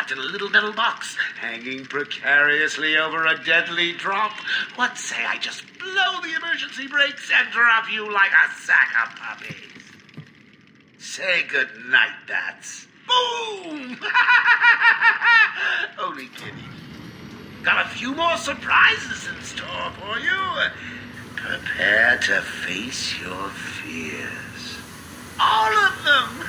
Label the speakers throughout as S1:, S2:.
S1: trapped in a little metal box, hanging precariously over a deadly drop. What say I just blow the emergency brakes and drop you like a sack of puppies? Say good night, bats. Boom! Only kidding. Got a few more surprises in store for you. Prepare to face your fears. All of them!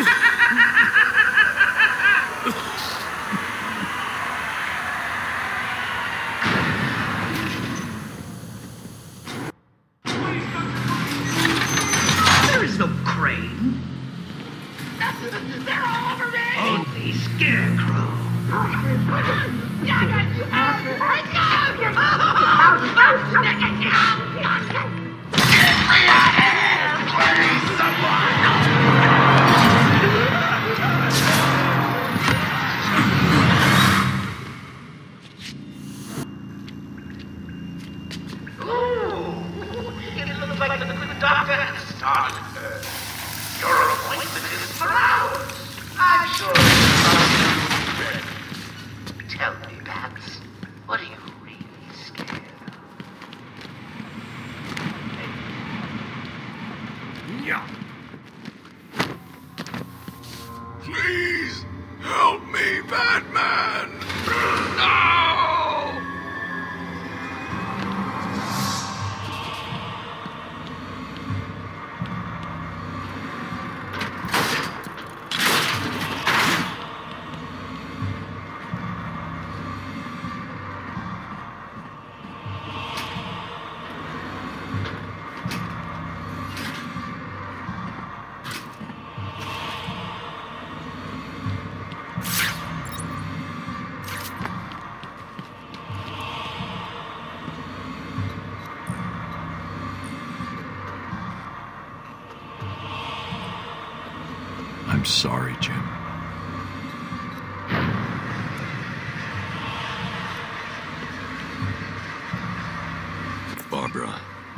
S2: There is no crane.
S1: They're all over me!
S2: Only Scarecrow.
S1: Please, someone! It looks like the good doctor has started her. Your appointment is for hours. I'm sure it's ready. Tell me, Babs, what are you really scared of?
S3: Yeah. Please help me, Batman. No! I'm sorry, Jim. Barbara,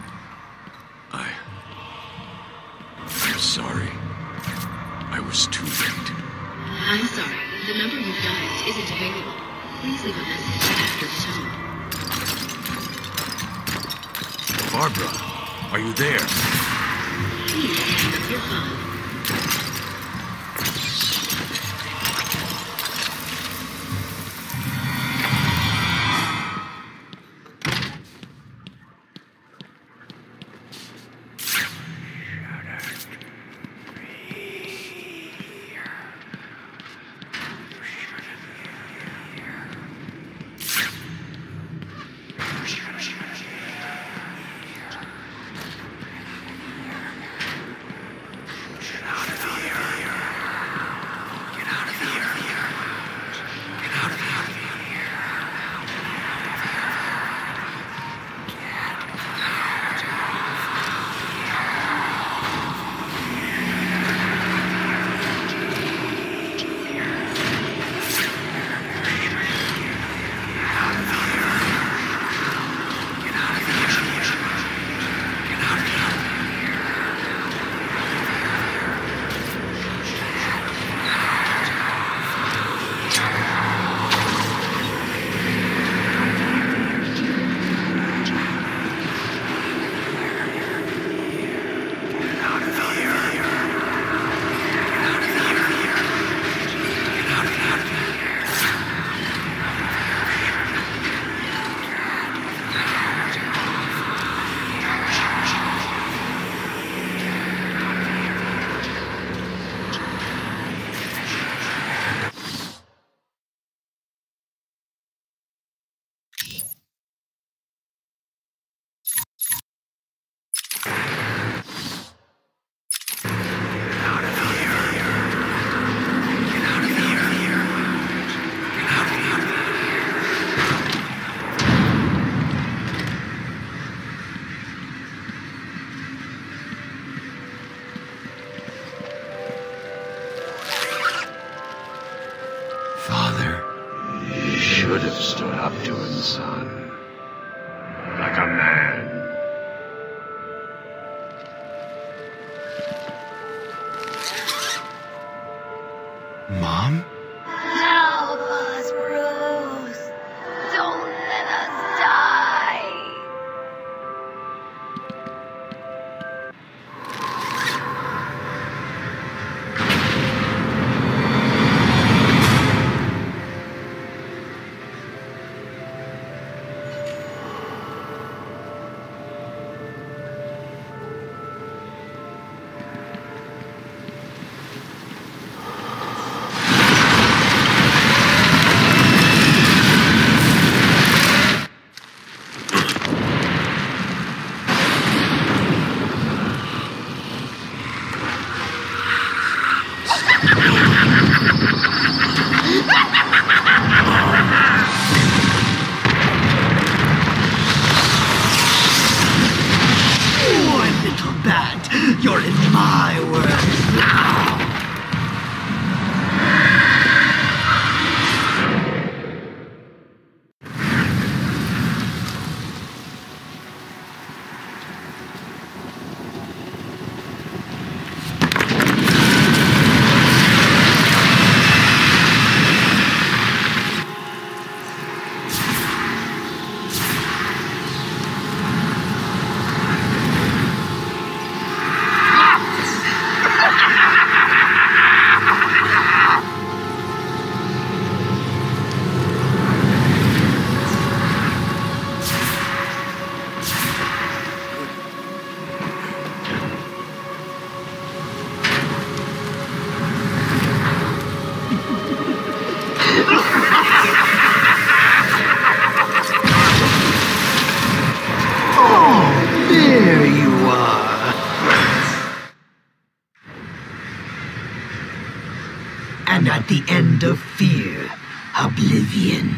S3: I'm sorry. I was too late.
S4: I'm sorry. The number you've dialed isn't available. Please leave a message after the tone.
S3: Barbara, are you there?
S4: Please hang up your phone.
S3: Should have stood up to him, son. Like a man. Mom?
S5: Help!
S2: end of fear, Oblivion.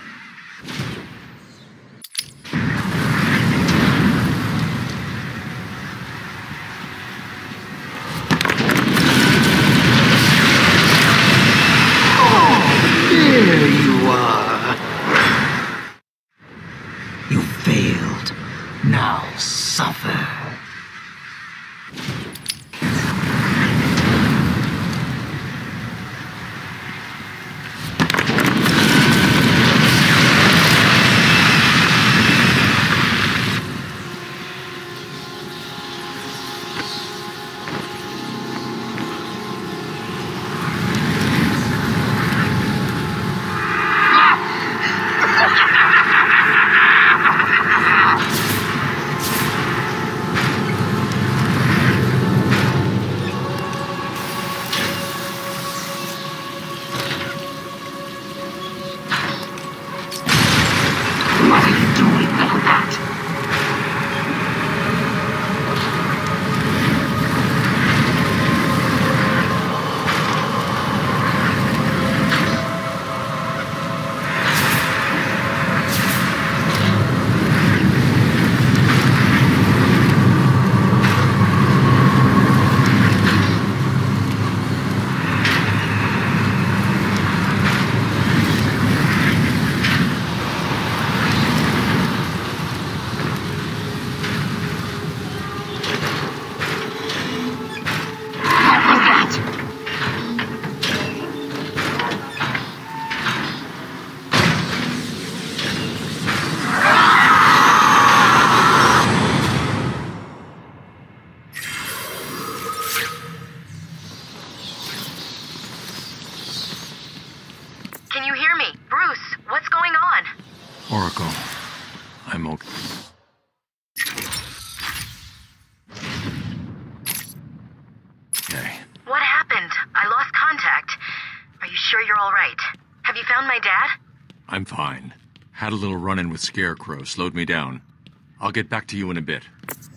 S2: There you are. You failed. Now suffer.
S5: Can you hear me? Bruce, what's going on?
S3: Oracle, I'm okay. Okay.
S5: What happened? I lost contact. Are you sure you're all right? Have you found my dad?
S3: I'm fine. Had a little run-in with Scarecrow, slowed me down. I'll get back to you in a bit.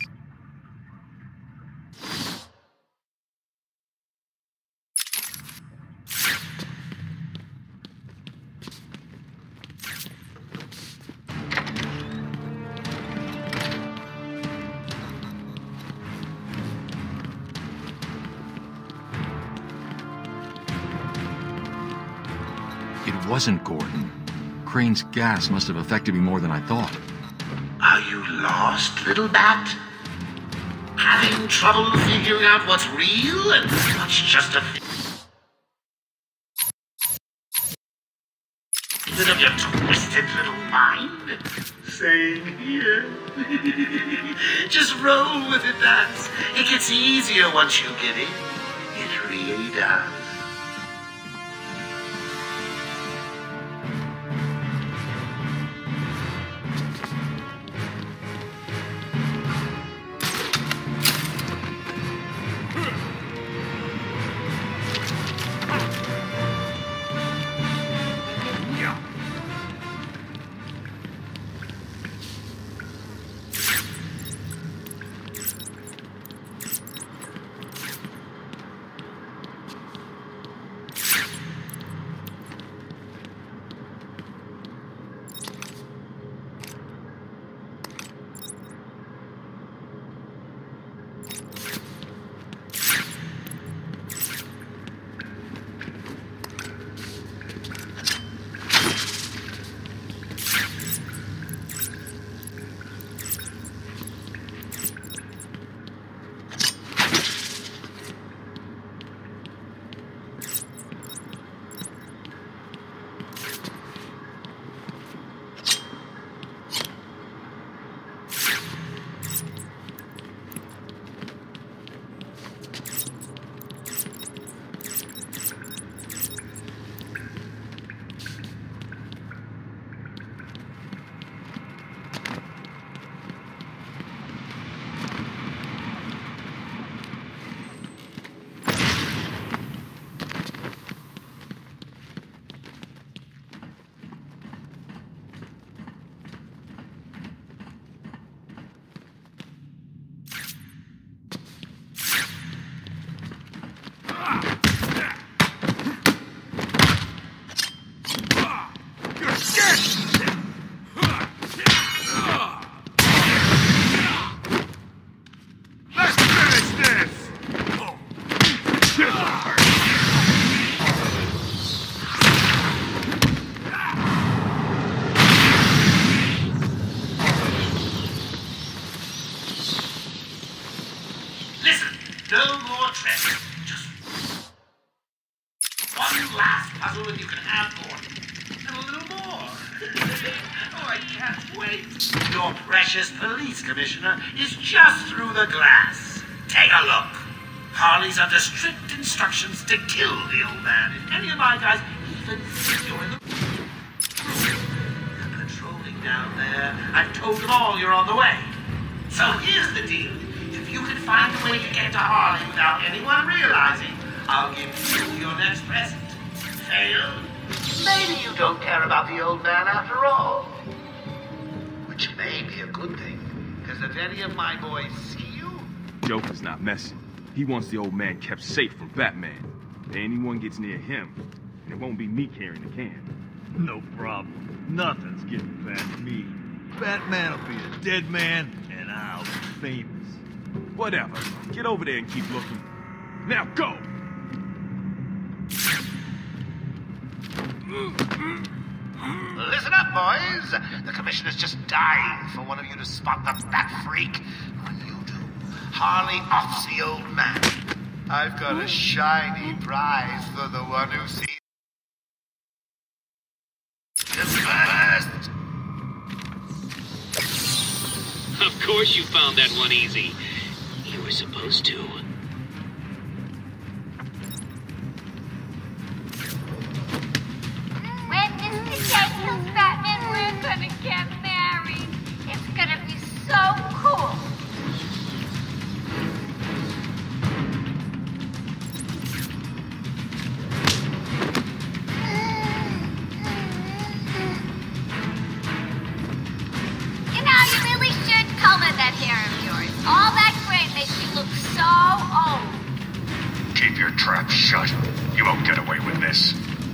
S3: It wasn't Gordon. Crane's gas must have affected me more than I thought.
S1: Are you lost, little bat? Having trouble figuring out what's real and what's just a bit of your twisted little mind? Same here. Just roll with it, Bats. It gets easier once you get in. It really does. last puzzle and you can have more. And a little more. Oh, I can't wait. Your precious police commissioner is just through the glass. Take a look. Harley's under strict instructions to kill the old man. If any of my guys even think you're in the... They're patrolling down there. I've told them all you're on the way. So here's the deal. If you can find a way to get to Harley without anyone realizing, I'll give you your next present. Fail? Maybe you don't care about the old man after all. Which may be a good thing, because if any of my boys see you...
S6: Joker's not messing. He wants the old man kept safe from Batman. If anyone gets near him, and it won't be me carrying the can.
S7: No problem. Nothing's getting past me. Batman will be a dead man, and I'll be famous.
S6: Whatever. Get over there and keep looking. Now go!
S1: Listen up, boys. The commissioner's just dying for one of you to spot the Bat Freak. When you do, Harley offs the old man. I've got a shiny prize for the one who sees it first.
S8: Of course you found that one easy. You were supposed to.
S9: When Mr. J kills Batman, we're gonna get married. It's gonna be so cool. You know, you really should color that hair of yours. All that gray makes you look so old.
S10: Keep your trap shut. You won't get away with this.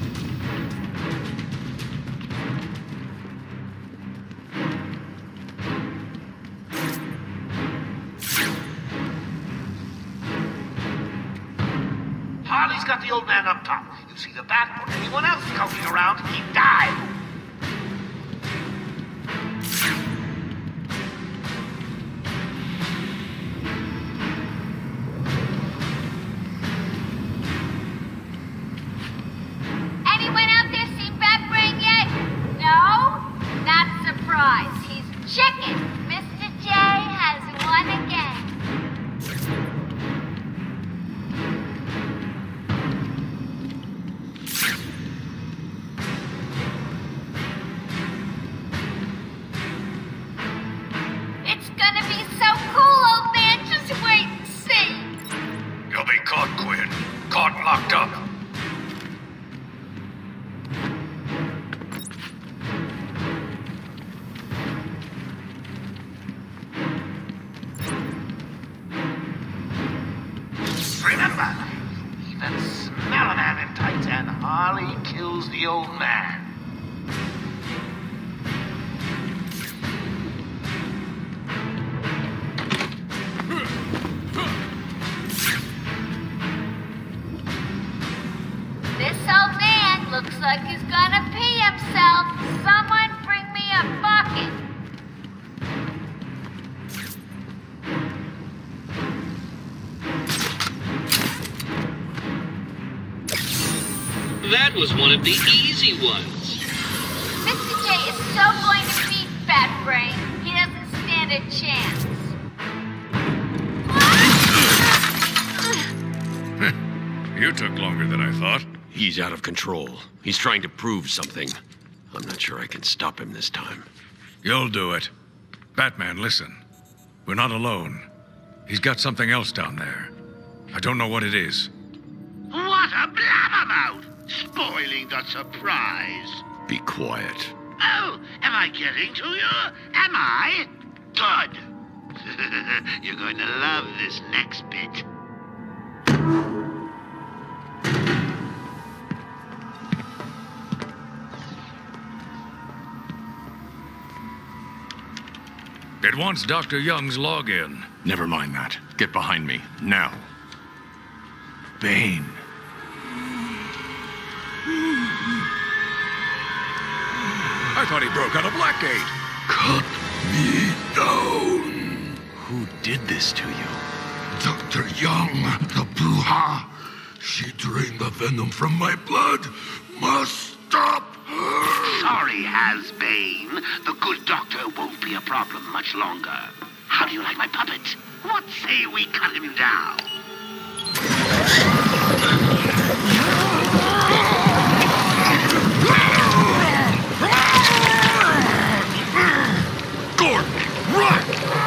S1: Harley's got the old man up top. You see the bat or anyone else skulking around, he died.
S9: Anyone out there seen Batbrain yet? No? Not surprised. He's chicken. Mr. J has won again. It's gonna be so cool, old man. Just wait and see.
S10: You'll be caught, Quinn. Caught and locked up.
S1: Remember, even smell a man in tights and Harley kills the old man.
S9: This old man looks like he's gonna pee himself. Someone bring me a bucket.
S8: That was one of the easy ones.
S9: Mr. J is so going to beat Batbrain, he doesn't stand a chance.
S10: You took longer than I thought.
S11: He's out of control. He's trying to prove something. I'm not sure I can stop him this time.
S10: You'll do it. Batman, listen. We're not alone. He's got something else down there. I don't know what it is.
S1: What a blabbermouth! Spoiling the surprise.
S11: Be quiet.
S1: Oh, am I getting to you? Am I? Good. You're going to love this next bit.
S10: It wants Dr. Young's login.
S3: Never mind that. Get behind me, now. Bane.
S10: I thought he broke out of Blackgate.
S2: Cut me down.
S11: Who did this to you?
S2: Dr. Young, the Buha. She drained the venom from my blood. Must stop her.
S1: Sorry, Hasbane. The good doctor won't be a problem much longer. How do you like my puppet? What say we cut him down?
S2: Gordon, run!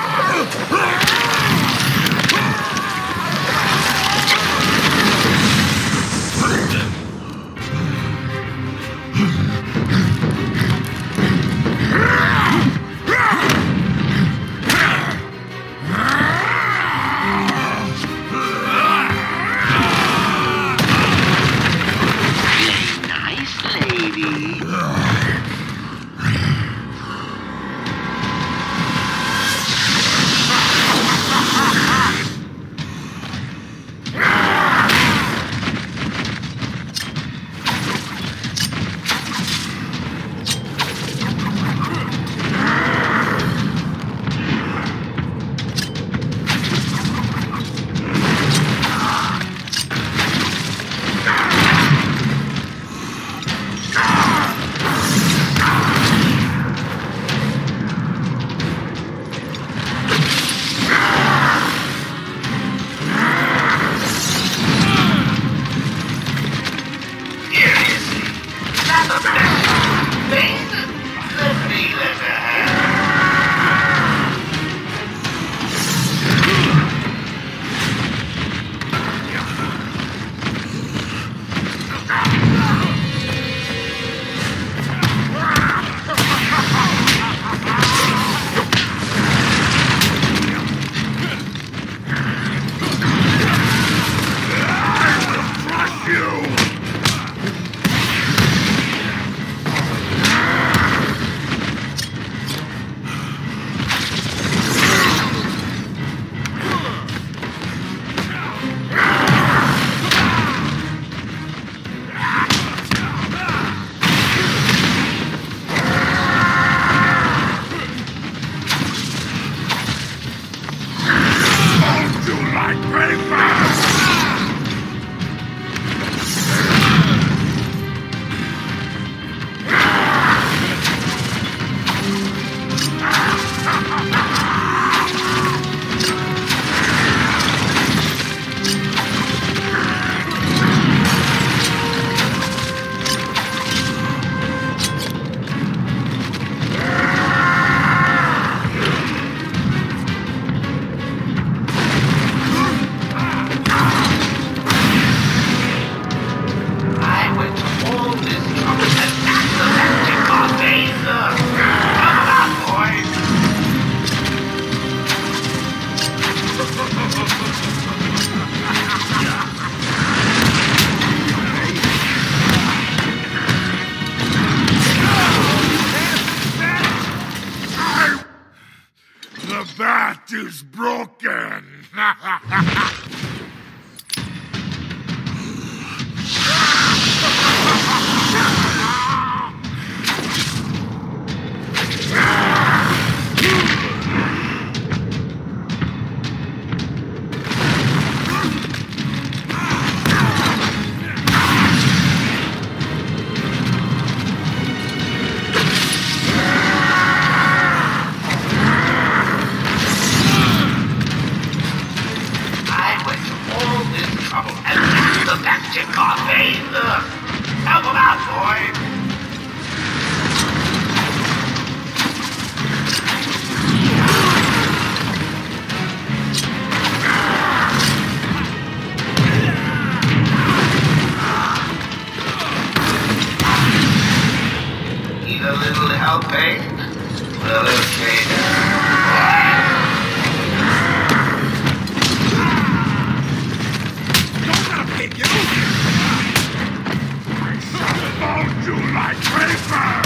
S2: The bat is broken!
S1: Help him out, boy! Need a little help, eh? Well, okay then.
S2: I shall mold you like paper!